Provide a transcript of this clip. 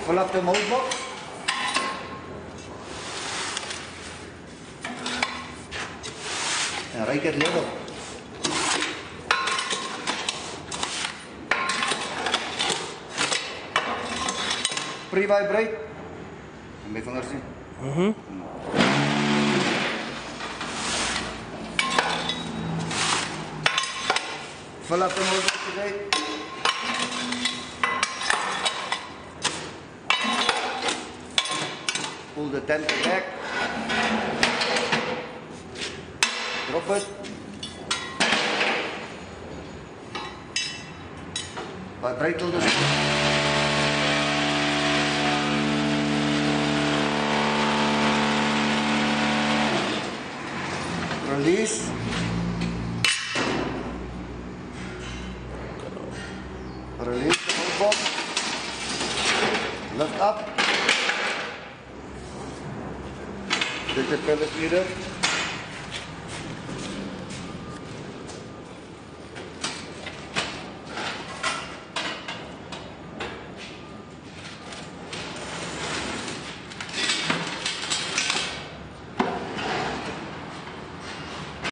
Pull up the mold box. And rake it level. Pre-vibrate. May fingers in. Fill up the mold box today. Pull the temper back. Drop it. Vibrate till the release. Release the mold box. Lift up. Take the pellet meter.